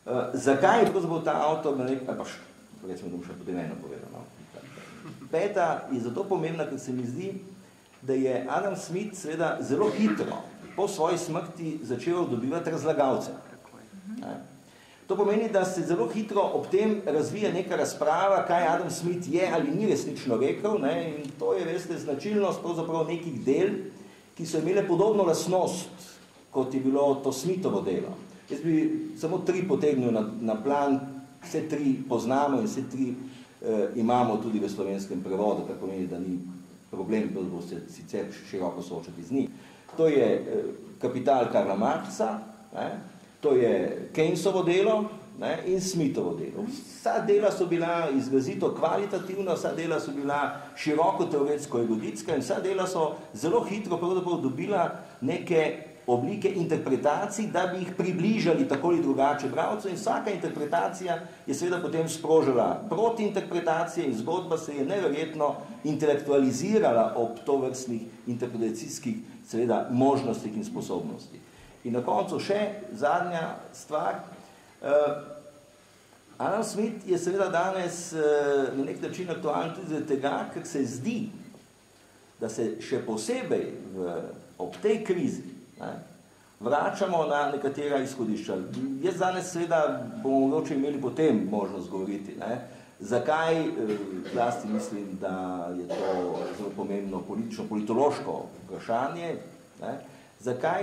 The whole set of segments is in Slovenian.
Zakaj je pravzaprav ta avtor, recimo, da bom še potem eno povedal. No? Peta je zato pomembna, ker se mi zdi, da je Adam Smith seveda zelo hitro po svoji smrti začel dobivati razlagalce. To pomeni, da se zelo hitro ob tem razvija neka razprava, kaj Adam Smith je ali ni resnično rekel, ne? In to je, veste, značilnost pravzaprav nekih del, ki so imele podobno lastnost, kot je bilo to Smithovo delo. Jaz bi samo 3 potegnil na plan, vse 3 poznamo in vse 3 imamo tudi v slovenskem prevodu, kar pomeni, da ni problem, da bo se sicer široko soočati z njim. To je Kapital Karla Marxa, to je Keynesovo delo, ne, in Smithovo delo. Vsa dela so bila izrazito kvalitativna, vsa dela so bila široko teoretsko-eruditska in vsa dela so zelo hitro pravzaprav dobila neke oblike interpretacij, da bi jih približali tako ali drugače bralcu, in vsaka interpretacija je seveda potem sprožila protiinterpretacije in zgodba se je neverjetno intelektualizirala ob tovrstnih interpretacijskih seveda možnostih in sposobnostih. In na koncu še zadnja stvar. Adam Smith je seveda danes na nek način aktualen tudi zaradi tega, ker se zdi, da se še posebej ob tej krizi vračamo na nekatera izhodišča. Jaz danes seveda bomo mogoče imeli potem možnost govoriti, zakaj, zlasti mislim, da je to zelo pomembno politološko vprašanje, zakaj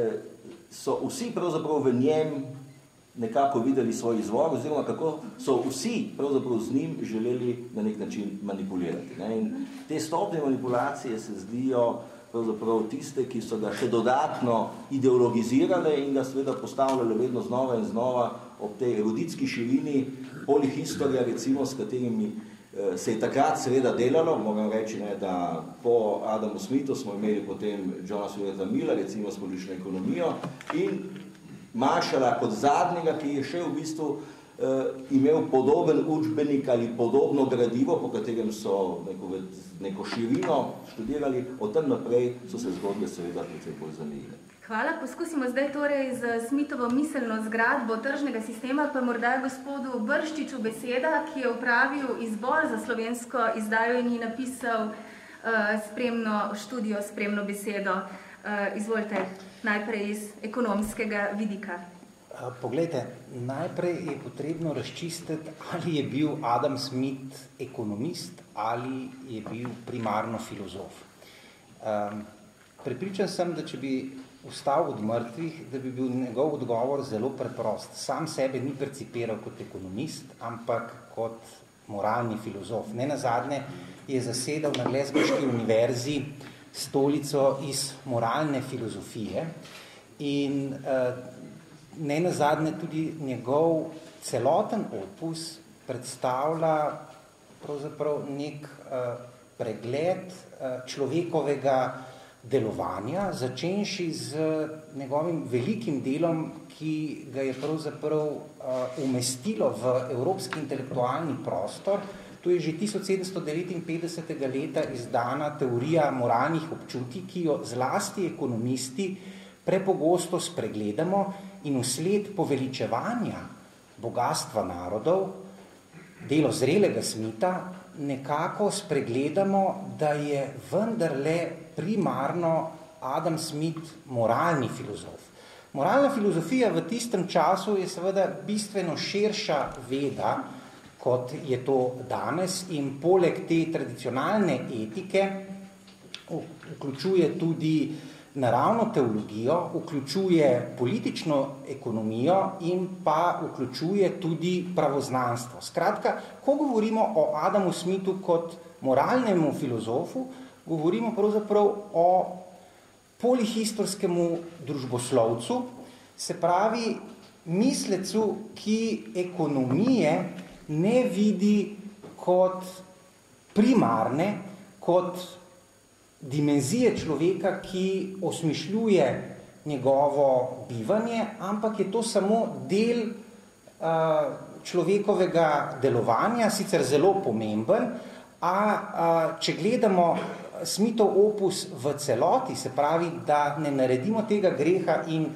so vsi pravzaprav v njem nekako videli svoj izvor, oziroma kako so vsi pravzaprav z njim želeli na nek način manipulirati. In te stopnje manipulacije se zdijo pravzaprav tiste, ki so ga še dodatno ideologizirale in ga seveda postavljale vedno znova in znova ob tej eruditski širini polihistorija, recimo, s katerimi se je takrat seveda delalo. Moram reči, da po Adamu Smithu smo imeli potem Johna Stuarta Milla, recimo s politično ekonomijo, in Marshalla kot zadnjega, ki je še v bistvu imel podoben učbenik ali podobno gradivo, po katerem so neko širino študirali, od tam naprej so se zgodbe seveda precej bolj zamejile. Hvala. Poskusimo zdaj torej z Smithovo miselno zgradbo tržnega sistema, pa morda gospodu Brščiču beseda, ki je opravil izbor za slovensko izdajo in ji napisal študijo spremno besedo. Izvolite, najprej iz ekonomskega vidika. Poglejte, najprej je potrebno razčistiti, ali je bil Adam Smith ekonomist ali je bil primarno filozof. Prepričan sem, da če bi vstal od mrtvih, da bi bil njegov odgovor zelo preprost. Sam sebe ni percipiral kot ekonomist, ampak kot moralni filozof. Nenazadnje je zasedal na Glasgowski univerzi stolico iz moralne filozofije in nenazadnje tudi njegov celoten opus predstavlja pravzaprav nek pregled človekovega delovanja, začenši z njegovim velikim delom, ki ga je pravzaprav umestilo v evropski intelektualni prostor. To je že 1759. leta izdana teorija moralnih občutij, ki jo zlasti ekonomisti prepogosto spregledamo in vsled poveličevanja bogastva narodov, delo zrelega Smitha, nekako spregledamo, da je vendarle primarno Adam Smith moralni filozof. Moralna filozofija v tistem času je seveda bistveno širša veda, kot je to danes, in poleg te tradicionalne etike vključuje tudi naravno teologijo, vključuje politično ekonomijo in pa vključuje tudi pravoznanstvo. Skratka, ko govorimo o Adamu Smithu kot moralnemu filozofu, govorimo pravzaprav o polihistorskemu družboslovcu, se pravi mislecu, ki ekonomije ne vidi kot primarne, kot dimenzije človeka, ki osmišljuje njegovo bivanje, ampak je to samo del človekovega delovanja, sicer zelo pomemben, a če gledamo Smithov opus v celoti, se pravi, da ne naredimo tega greha in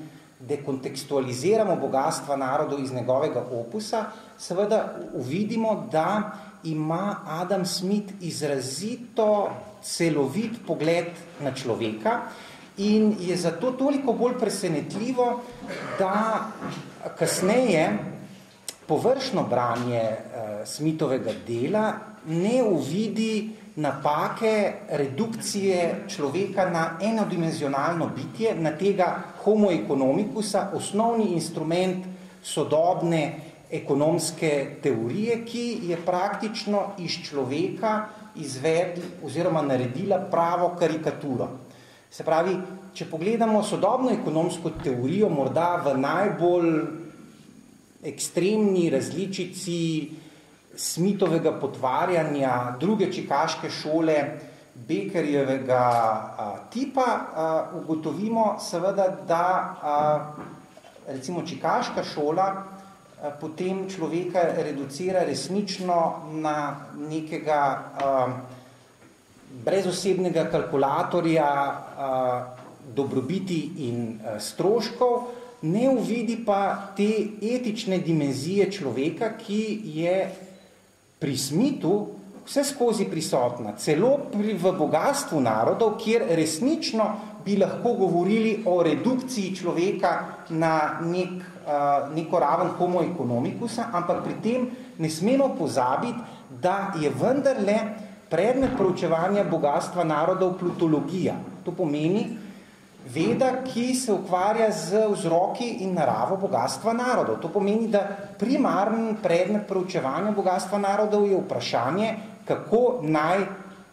dekontekstualiziramo bogatstva narodov iz njegovega opusa, seveda uvidimo, da ima Adam Smith izrazito celovit pogled na človeka in je zato toliko bolj presenetljivo, da kasneje površno branje Smithovega dela ne uvidi napake redukcije človeka na enodimenzionalno bitje, na tega homo economicusa, osnovni instrument sodobne ekonomske teorije, ki je praktično iz človeka izvedla oziroma naredila pravo karikaturo. Se pravi, če pogledamo sodobno ekonomsko teorijo, morda v najbolj ekstremni različici Smithovega potvarjanja druge čikaške šole Beckerjevega tipa, ugotovimo seveda, da recimo čikaška šola potem človeka reducira resnično na nekega brezosebnega kalkulatorja dobrobiti in stroškov, ne uvidi pa te etične dimenzije človeka, ki je pri Smithu vse skozi prisotna, celo v bogatstvu narodov, kjer resnično bi lahko govorili o redukciji človeka na neko raven homo economicusa, ampak pri tem ne smemo pozabiti, da je vendarle predmet proučevanja bogatstva narodov plutologija. To pomeni veda, ki se ukvarja z vzroki in naravo bogatstva narodov. To pomeni, da primarni predmet proučevanja bogatstva narodov je vprašanje, kako naj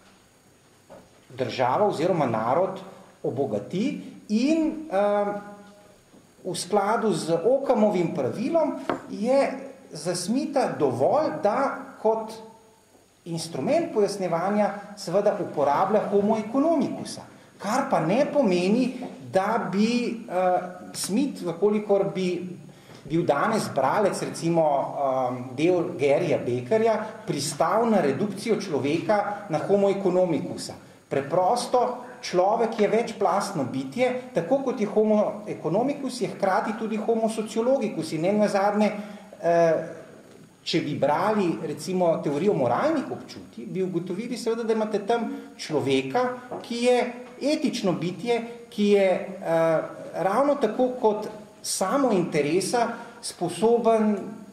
država oziroma narod obogati in v skladu z Ockamovim pravilom je za Smitha dovolj, da kot instrument pojasnjevanja seveda uporablja homo economicusa. Kar pa ne pomeni, da bi Smith, vkolikor bi bil danes bralec, recimo del Garyja Beckerja, pristal na redukcijo človeka na homo economicusa. Preprosto človek je večplastno bitje, tako kot je homo economicus, je hkrati tudi homo sociologicus in nenazadnje, če bi brali recimo teorijo moralnih občutij, bi ugotovili seveda, da imate tam človeka, ki je etično bitje, ki je ravno tako kot samo interesa sposoben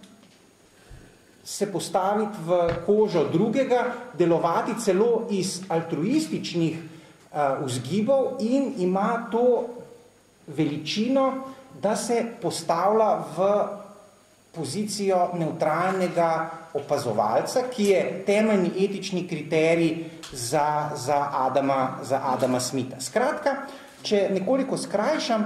se postaviti v kožo drugega, delovati celo iz altruističnih vzgibov in ima to veličino, da se postavlja v pozicijo neutralnega opazovalca, ki je temeljni etični kriterij za Adama Smitha. Skratka, če nekoliko skrajšam,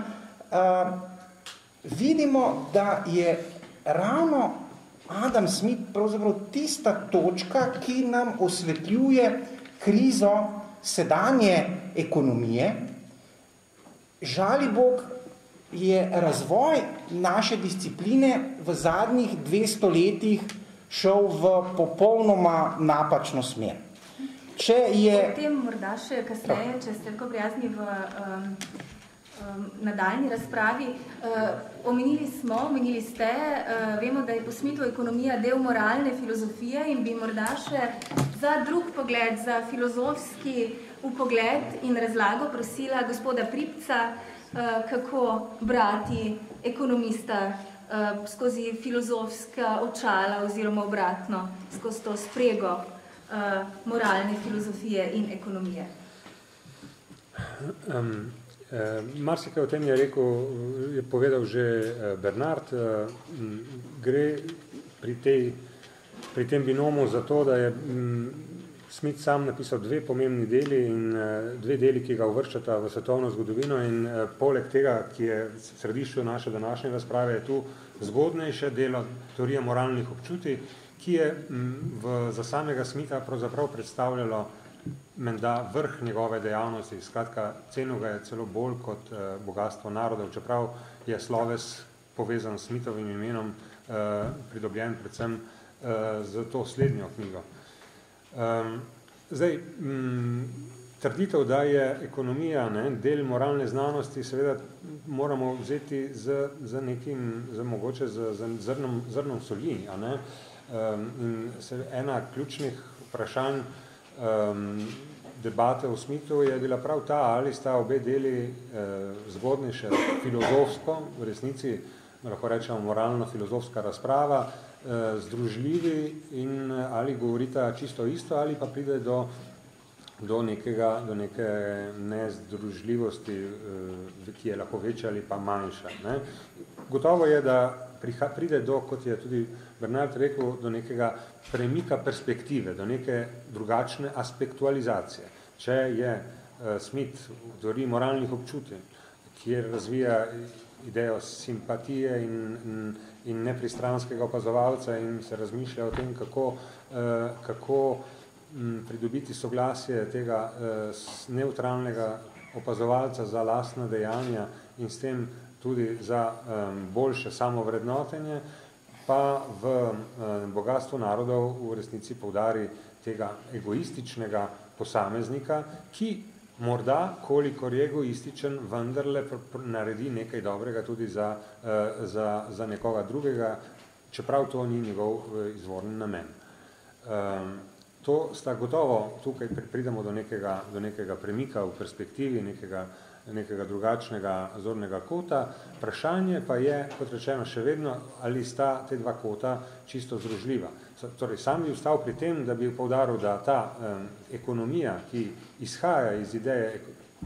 vidimo, da je ravno Adam Smith pravzaprav tista točka, ki nam osvetljuje krizo sedanje ekonomije. Žali Bog, je razvoj naše discipline v zadnjih 200 letih šel v popolnoma napačno smer. Potem morda še kasneje, če ste tako prijazni v nadaljni razpravi. Omenili ste, vemo, da je po Smithu ekonomija del moralne filozofije in bi morda še za drug pogled, za filozofski upogled in razlago prosila gospoda Pripca, kako brati ekonomista skozi filozofska očala oziroma obratno, skozi to sprego moralne filozofije in ekonomije. Marsikaj o tem je povedal že Bernard. Gre pri tem binomu za to, da je Smith sam napisal dve pomembni deli in dve deli, ki ga uvrščata v svetovno zgodovino in poleg tega, ki je v središču naše današnje razprave, je tu zgodnejše delo teorije moralnih občutij, ki je za samega Smitha pravzaprav predstavljalo menda vrh njegove dejavnosti. Skratka, cenil ga je celo bolj kot bogatstvo narodov, čeprav je sloves povezan s Smithovim imenom, pridobljen predvsem za to slednjo knjigo. Zdaj, Trditev, da je ekonomija del moralne znanosti, seveda moramo vzeti mogoče z zrnom soli. In ena ključnih vprašanj debate o Smithu je bila prav ta, ali sta obe deli zgodnejše filozofsko, v resnici lahko rečemo moralno-filozofska razprava, združljivi in ali govorita čisto isto, ali pa pride do neke nezdružljivosti, ki je lahko večja ali pa manjša. Gotovo je, da pride do, kot je tudi Bernard rekel, do nekega premika perspektive, do neke drugačne aspektualizacije. Če je Smith v teoriji moralnih občutij, kjer razvija idejo simpatije in nepristranskega opazovalca in se razmišlja o tem, kako pridobiti soglasje tega neutralnega opazovalca za lastna dejanja in s tem tudi za boljše samovrednotenje, pa v bogatstvu narodov v resnici poudari tega egoističnega posameznika, ki morda, kolikor je egoističen, vendarle naredi nekaj dobrega tudi za nekoga drugega, čeprav to ni njegov izvorni namen. To sta gotovo, tukaj pridemo do nekega premika v perspektivi, nekega drugačnega zornega kota. Vprašanje pa je, kot rečeno, še vedno, ali sta te dva kota čisto združljiva. Torej, sam bi vstal pri tem, da bi poudaril, da ta ekonomija, ki izhaja iz ideje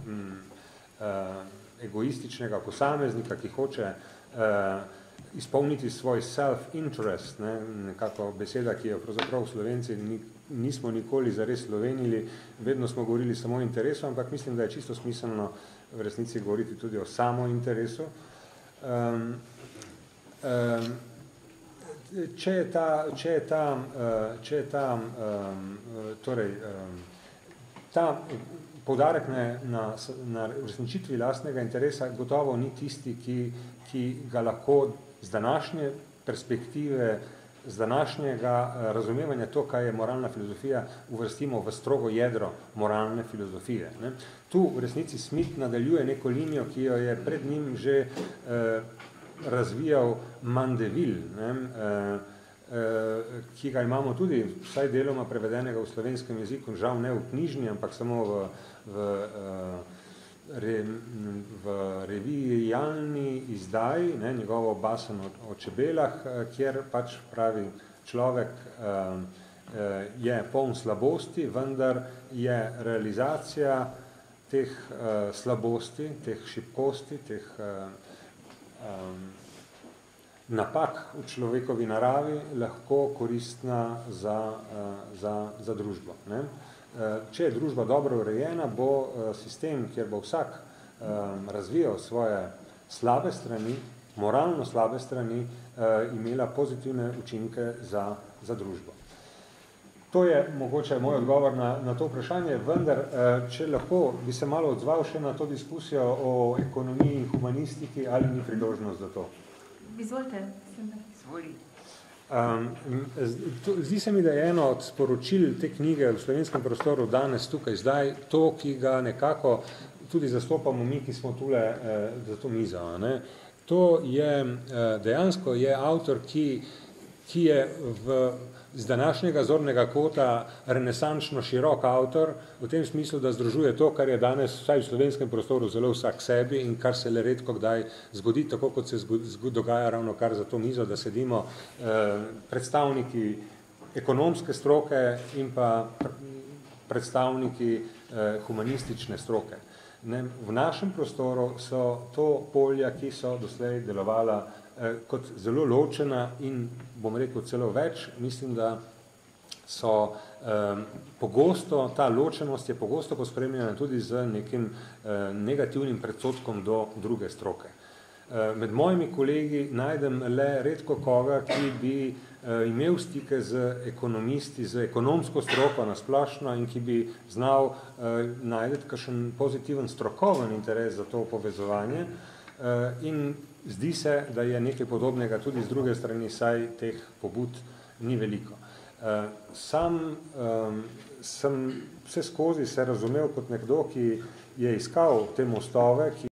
egoističnega posameznika, ki hoče izpolniti svoj self-interest, nekako beseda, ki jo pravzaprav Slovenci nismo nikoli zares slovenili, vedno smo govorili samo o interesu, ampak mislim, da je čisto smiselno v resnici govoriti tudi o samointeresu. Ta poudarek na uresničitvi lastnega interesa gotovo ni tisti, ki ga lahko z današnje perspektive, z današnjega razumevanja to, kaj je moralna filozofija, uvrstimo v strogo jedro moralne filozofije. Tu v resnici Smith nadaljuje neko linijo, ki jo je pred njim že razvijal Mandeville, ki ga imamo tudi vsaj deloma prevedenega v slovenskem jeziku, žal ne v knjižni, ampak samo v reviji Jalni izdaji, njegovo basen o čebelah, kjer pač pravi človek je poln slabosti, vendar je realizacija teh slabosti, teh šibkosti, teh napak v človekovi naravi lahko koristna za družbo. Če je družba dobro urejena, bo sistem, kjer bo vsak razvijal svoje slabe strani, moralno slabe strani, imela pozitivne učinke za družbo. To je mogoče moj odgovor na to vprašanje, vendar, če lahko bi se malo odzval še na to diskusijo o ekonomiji in humanistiki, ali ni priložnost za to? Izvolite. Zdi se mi, da je eno od sporočil te knjige v slovenskem prostoru danes tukaj zdaj to, ki ga nekako tudi zastopamo mi, ki smo tule za to mizo. To je dejansko je avtor, ki je z današnjega zornega kota renesančno širok avtor, v tem smislu, da združuje to, kar je danes vsaj v slovenskem prostoru zelo vsak sebi in kar se le redko kdaj zgodi, tako kot se dogaja ravno kar za to mizo, da sedimo predstavniki ekonomske stroke in pa predstavniki humanistične stroke. V našem prostoru so to polja, ki so doslej delovala kot zelo ločena in, bom rekel, celo več. Mislim, da so pogosto, ta ločenost je pogosto pospremljena tudi z nekim negativnim predsodkom do druge stroke. Med mojimi kolegi najdem le redko koga, ki bi imel stike z ekonomisti, z ekonomsko stroko nasplošno in ki bi znal najdeti kakšen pozitiven strokoven interes za to povezovanje. In zdi se, da je nekaj podobnega tudi z druge strani, saj teh pobud ni veliko. Sam sem vse skozi se razumel kot nekdo, ki je iskal te mostove, ki